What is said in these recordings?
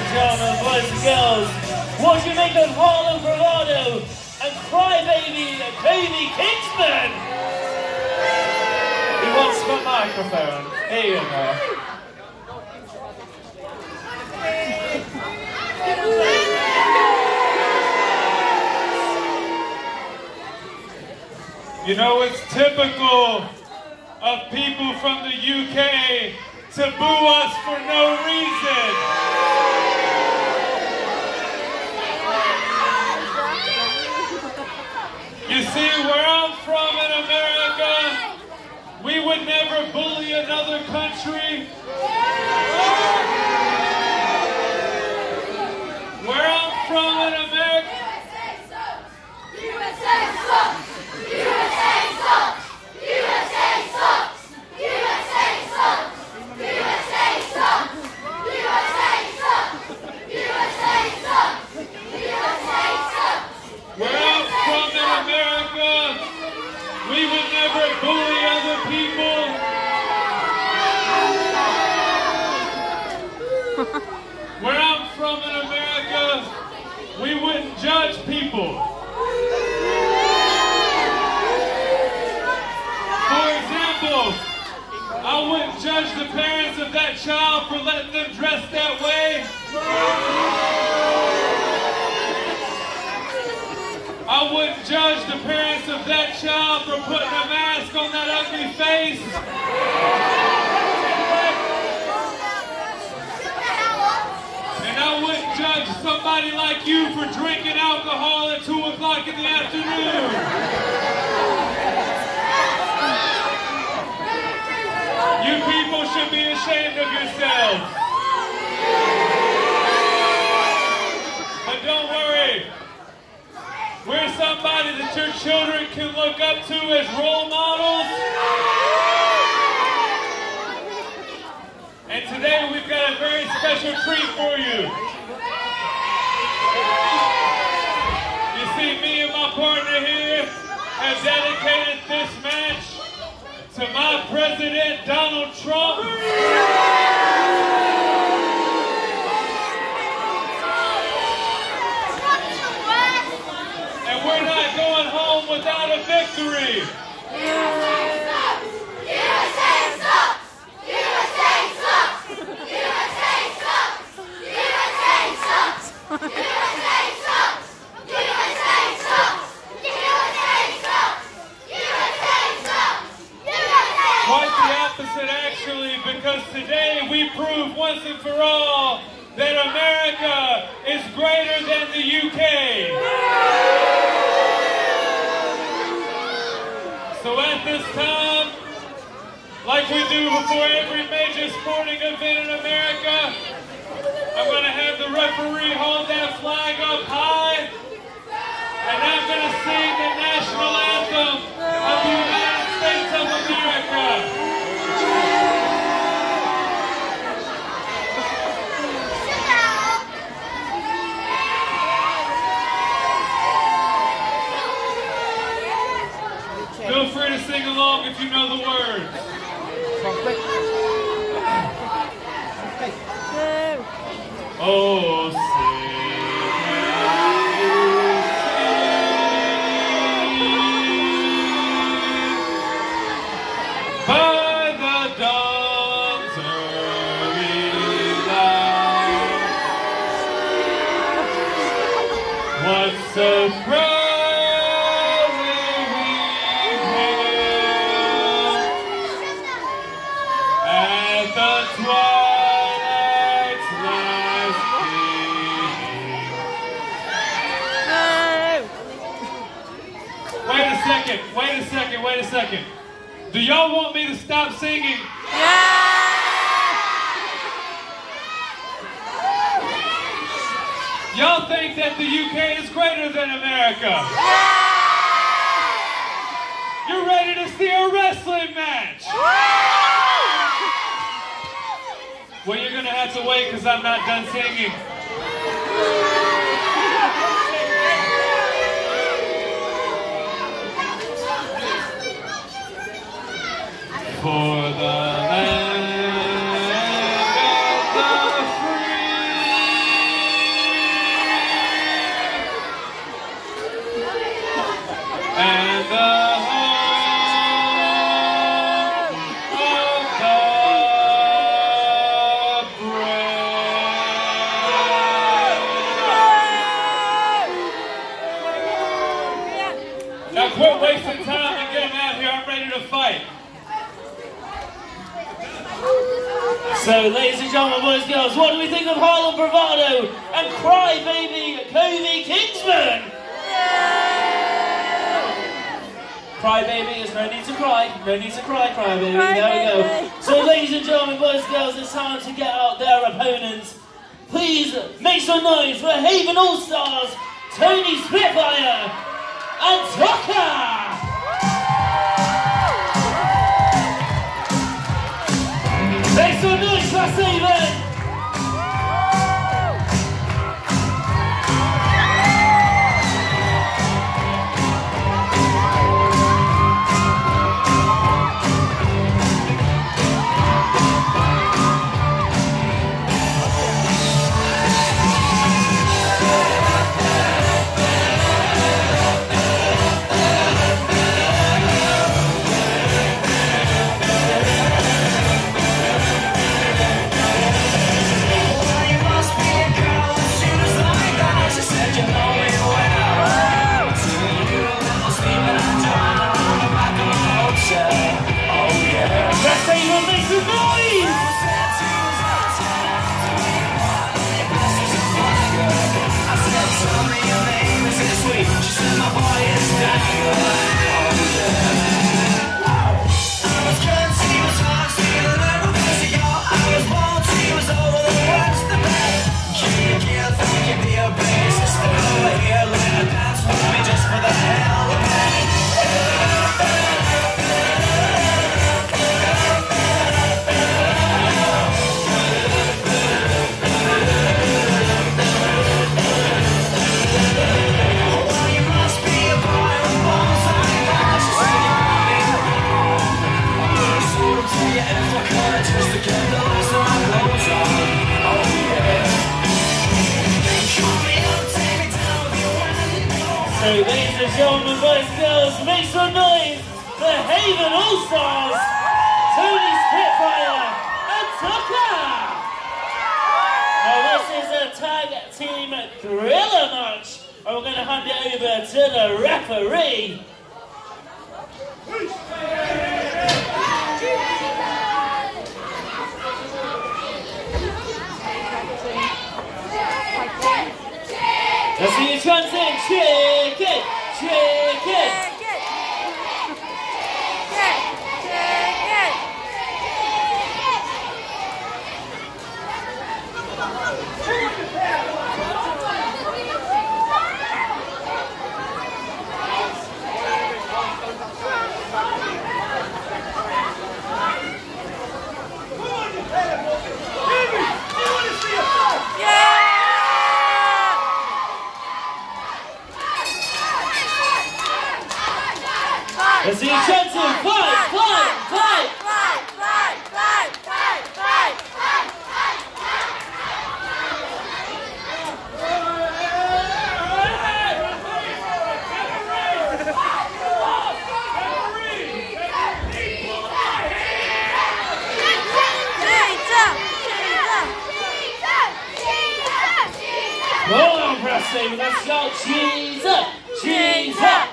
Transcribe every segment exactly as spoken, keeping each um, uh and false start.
and gentlemen, boys and girls, what do you make of Harlem Bravado and Crybaby Baby Kingsman? He wants the microphone. Here you go. You know, it's typical of people from the U K to boo us for no reason. You see, where I'm from in America, we would never bully another country. Where I'm from in America, U S A sucks! U S A sucks! U S A sucks! U S A sucks! U S A sucks! U S A sucks! U S A sucks! U S A sucks! where I'm from in America, we would never bully other people. Where I'm from in America, we wouldn't judge people. For example, I wouldn't judge the parents of that child for letting them dress that way. I wouldn't judge the parents of that child for putting a mask on that ugly face. And I wouldn't judge somebody like you for drinking alcohol at two o'clock in the afternoon. You people should be ashamed of yourselves. But don't worry. We're somebody that your children can look up to as role models. And today we've got a very special treat for you. You see, me and my partner here have dedicated this match to my president, Donald Trump. And we're not going home without a victory. U S A sucks! U S A sucks! U S A sucks! U S A sucks! U S A sucks! U S A sucks! U S A sucks! U S A sucks! U S A sucks! Quite the opposite, actually, because today we prove once and for all that America is greater than the U K. So at this time, like we do before every major sporting event in America, I'm going to have the referee hold that flag up high, and I'm going to sing the national anthem of the United States of America. Feel free to sing along if you know the words. Oh, sing by the dawn's early light, what so proud. Wait a second, wait a second. Do y'all want me to stop singing? Yeah! Y'all think that the U K is greater than America? Yeah! You're ready to see a wrestling match? Well, you're gonna have to wait because I'm not done singing. For the land of the free and the home of the brave. Now quit wasting time and get them out here. I'm ready to fight. So, ladies and gentlemen, boys and girls, what do we think of Harlem Bravado and Crybaby Kobe Kingsman? Crybaby, there's no need to cry. No need to cry, Crybaby. Cry, there we go. So, ladies and gentlemen, boys and girls, it's time to get out their opponents. Please make some noise for Haven All-Stars, Tony Spitfire, and Tucker! Make some noise for Haven! So, ladies and gentlemen, boys and girls, make some noise for Haven All-Stars, Tony Spitfire, and Tucker! Now, this is a tag team thriller match, and we're going to hand it over to the referee. Let's see you chance in, shake it, shake it. Let's see you chance in, fight, fight, fight, fight, fight, fight, fight, fight, fight. Hold on, Preston, let's go, Jesus, Jesus.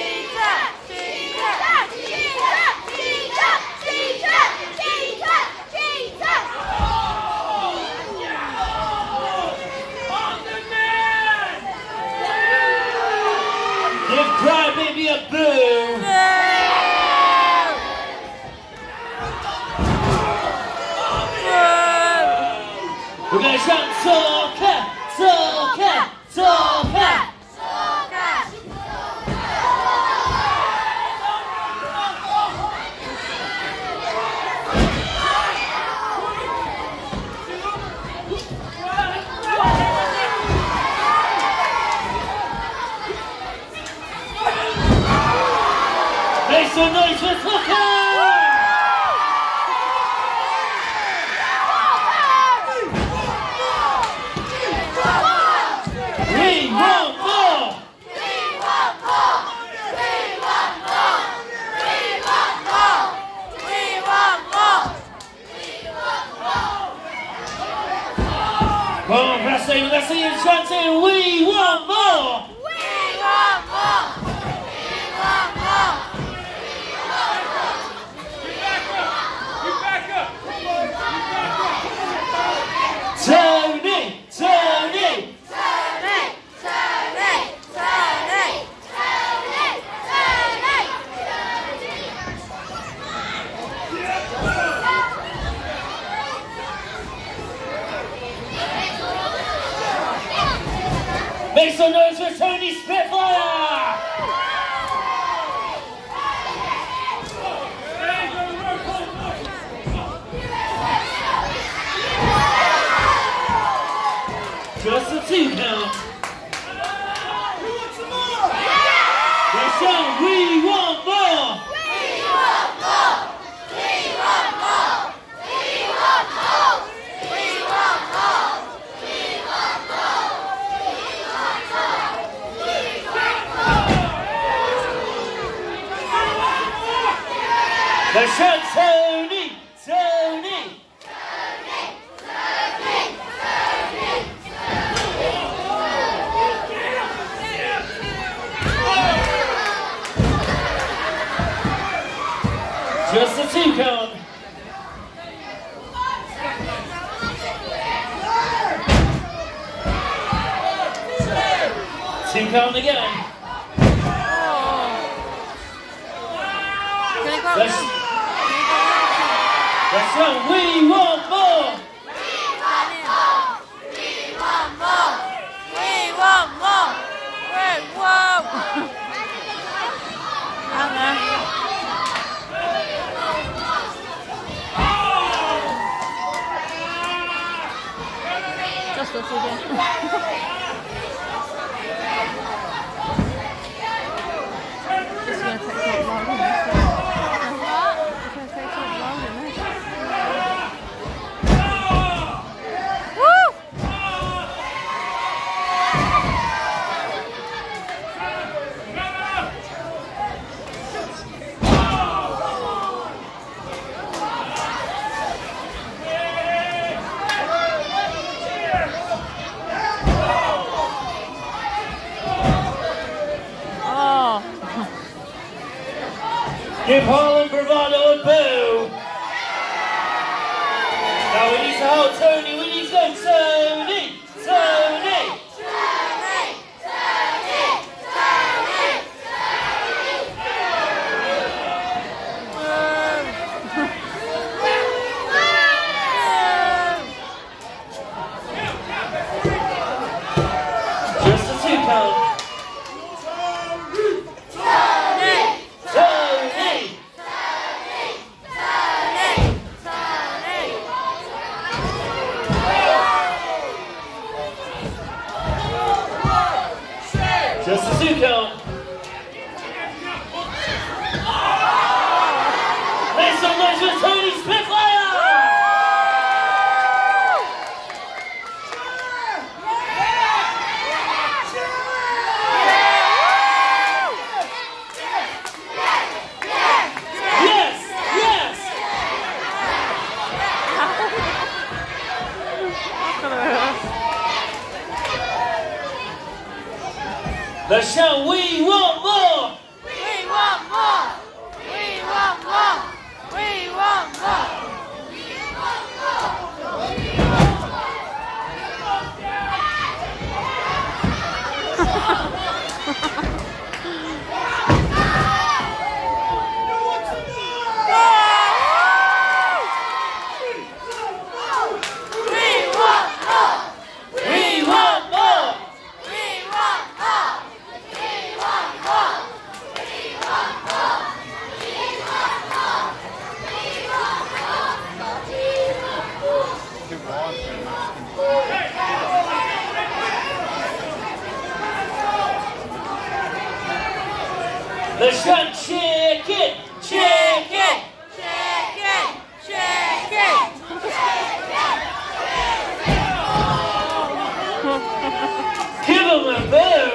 Give Crybaby a boo! We're gonna shout Tucker! Tucker! Tucker! Make some noise for Tucker! We want more! We want more! We want Okay, let's see you chanting, we want more! We want more! We want more! You back up! You back up! You back up! Tony! Tony! Tony! Tony! Tony! Tony! Tony! Make some noise for Tony Spitfire! Just a two count. Let's go, we want more! We want more! We want more! We want more! We want more! We want more! We want more! Let's shout Tony! Tony! Just a two count. Two count again. Let's, let's go. We want more. We want more! We want more! We want more! Wait, whoa! Hang on. Just go through there. It's going to take so long, isn't it? What? It's going to take so long, isn't it? Woo! Oh. Give Harlan bravado and boo. Now we need to hold Tony. We need to go Tony. Tony. Tony! Tony! Tony! Just a two count. Tony! Tony. Just a two count. Make some noise for Tony Spitfire! Yes, yes. Let's shout, we want more! We want more! We want more! We want more! We want more! We want more! We want more! We want more! We want more! We want more! We want more! Let's shout, chicken! Chicken! Chicken! Chicken! Give him a boo!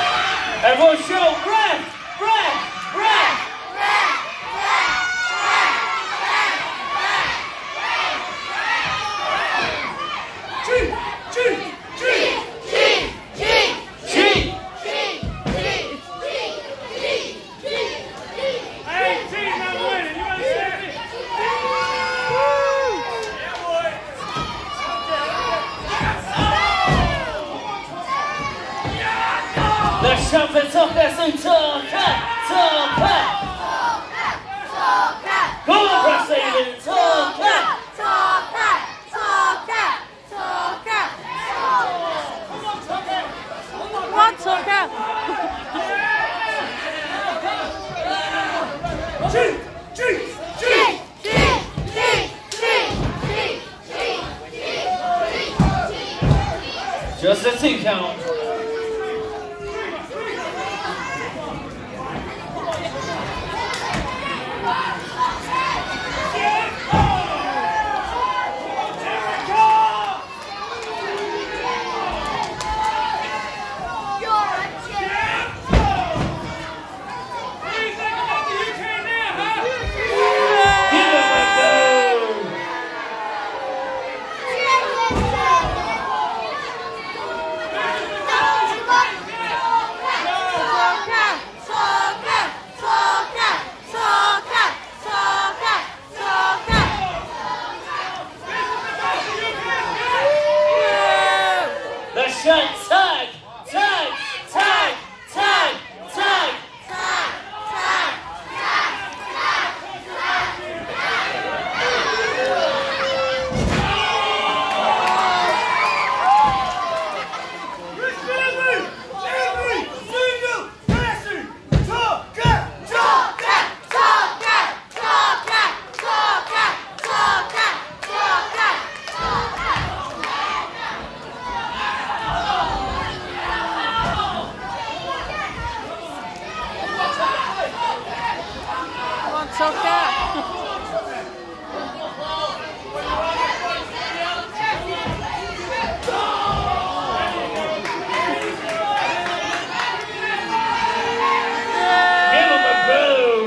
Everyone show breath! Breath! Breath! Breath! Breath! Breath! Toka, so Toka, Toka. Go on, press even, Toka. One Toka. G, G, G, G, G, G, G, Just a two count. Tag, tag, tag, tag, tag, tag. Toka. Give him a boo.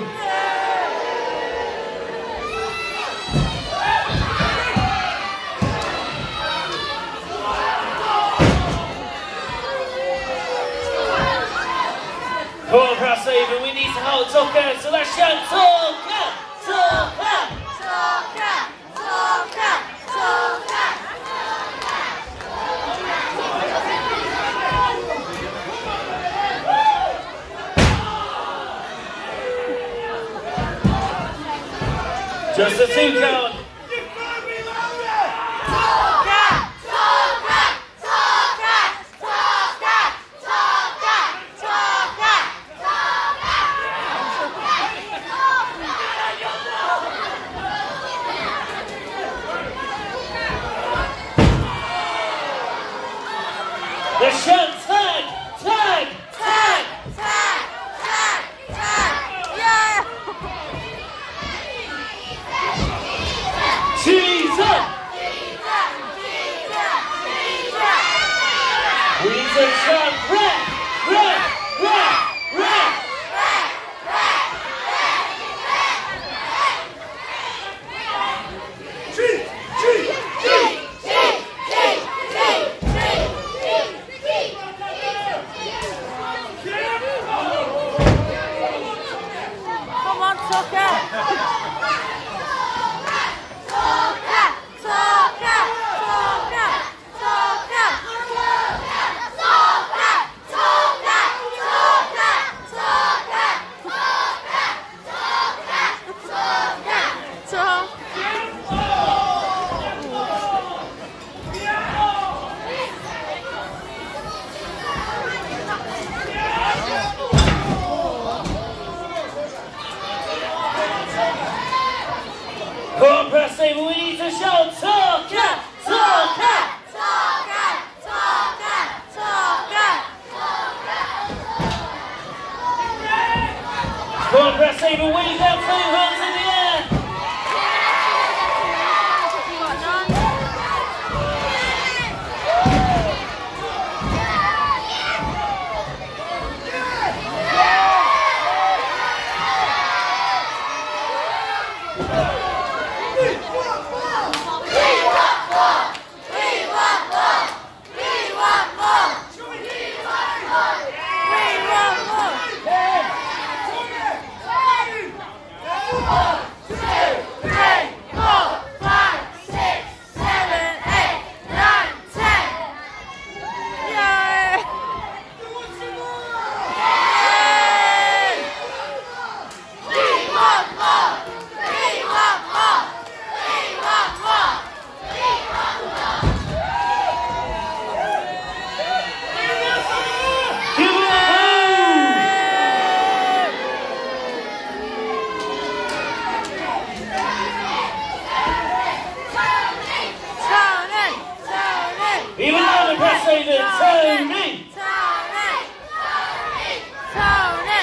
Come on, cross over. We need to hold Toka. So let's shout Toka, Toka. Toka, Toka, Toka. Just a two count. The shot tag, tag, tag, Tag, tag, tag. Yeah. Jesus. Wings and shot, red, red, red, red. Come on, Toka. Come on, press table. We need to shout Toka, Toka. Come on, press table. Wave that two hands in the air. You got none? We want more! Let's say the Tony. Tony. Tony.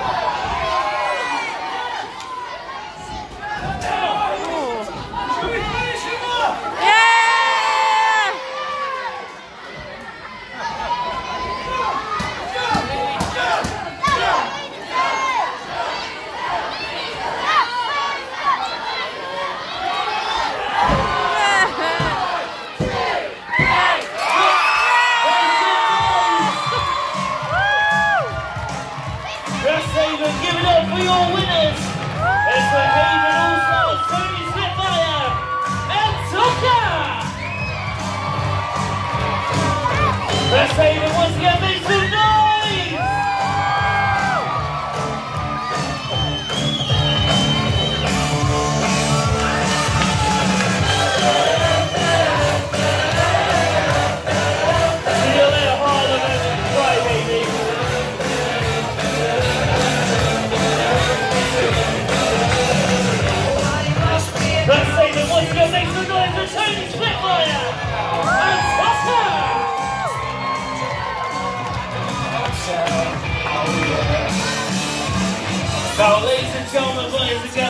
Should we finish him up? Yeah! Let's say the give it up for your winners. It's the Haven All-Stars, Tony Spitfire and Tucker. Let's say that once again, make some noise.